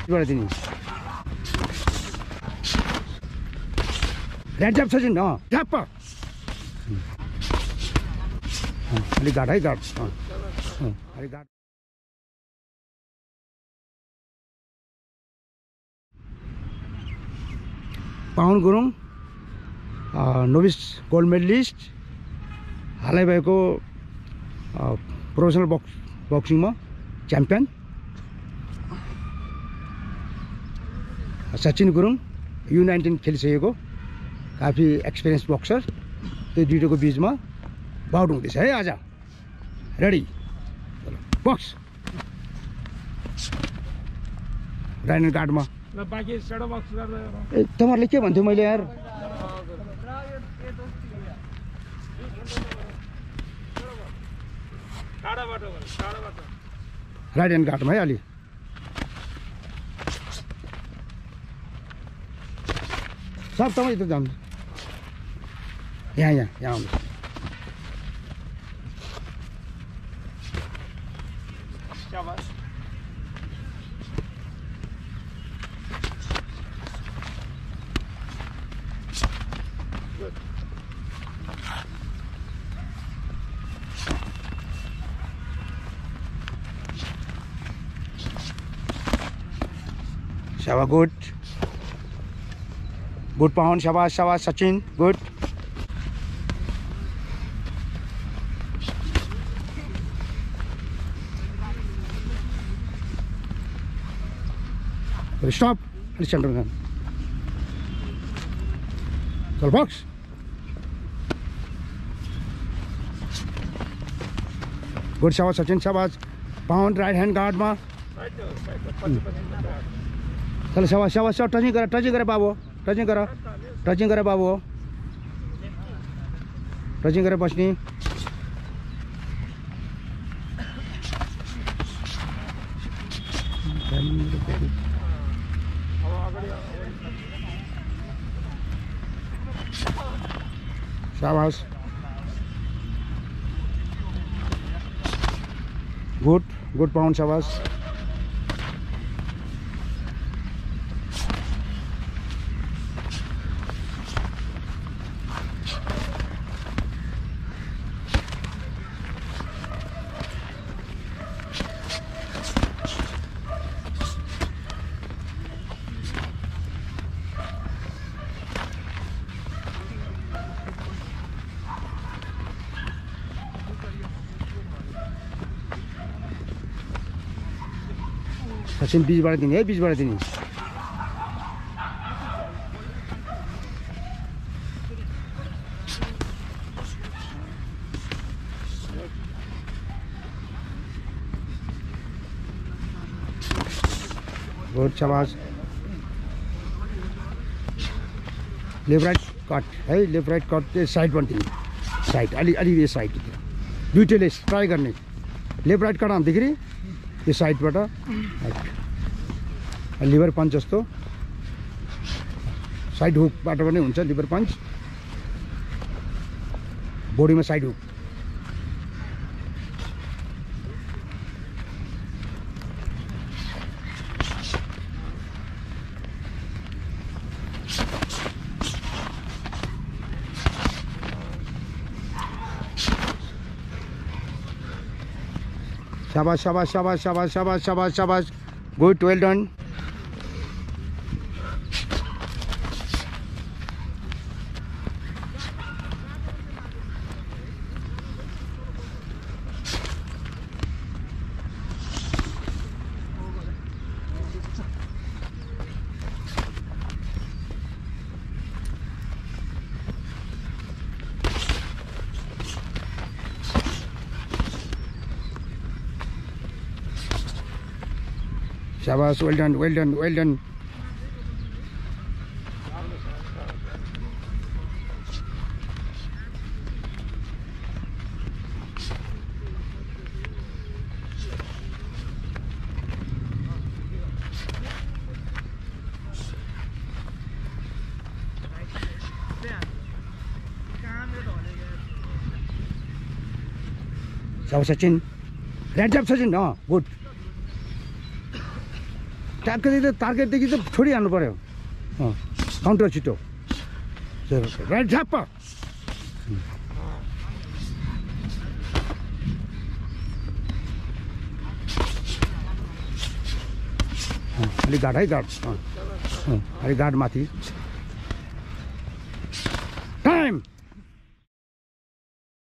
बाट दिने ऱ्याट ज्याप सचिन ट्याप अलिक गाड है गाड अलिक गाड पावन गुरुङ नोभिस गोल्ड मेडलिस्ट हालै भएको प्रोफेसनल बक्सिङमा च्याम्पियन सचिन गुरुङ U19 खेलिसकेको काफी एक्सपिरियन्स बक्सर त्यो दुईटोको बीचमा बाउट हुँदैछ है आज रेडी बक्स राइनर गार्डमा बाकी सेडो बक्स गर्दा ए तिमीहरूले के भन्थ्यौ मैले यार राइट ह्यान्ड गार्डमा है अलि सर तपाईँ त जानु यहाँ आउनु Shaba good. Good Pawan, shabash, shabash, Sachin, good. Stop. Listen to them. So box. Good shabash, Sachin, shabash. Pawan right hand guard ma. चलो शाबाश शाबाश टचिंग करे बाबू टचिंग करे बाबू टचिंग करे बस्नी शाबाश गुड पाउन्ड शाबाश सचिन बीचबाट दिने है बीचबाट दिने गुड शाबाश लेफ्ट राइट कट है लेफ्ट राइट कट साइडबाट दिने साइड अलि यो साइड दुईटैले ट्राई गर्ने लेफ्ट राइट कट आउँदाखेरि यो साइडबाट लिभर पञ्च जस्तो साइड हुकबाट पनि हुन्छ लिभर पञ्च बडीमा साइड हुक शाबाश शाबाश शाबाश शाबाश शाबाश शाबाश शाबाश गुड वेल डन शाबाश well done well done well done शाबाश सचिन रेड जब सचिन गुड ट्याक्कै दिँदा टार्गेटदेखि त छोडिहाल्नु पऱ्यो काउन्टर छिटो राइट झ्याप्प अलिक गाड है गाड अलिक गाड माथि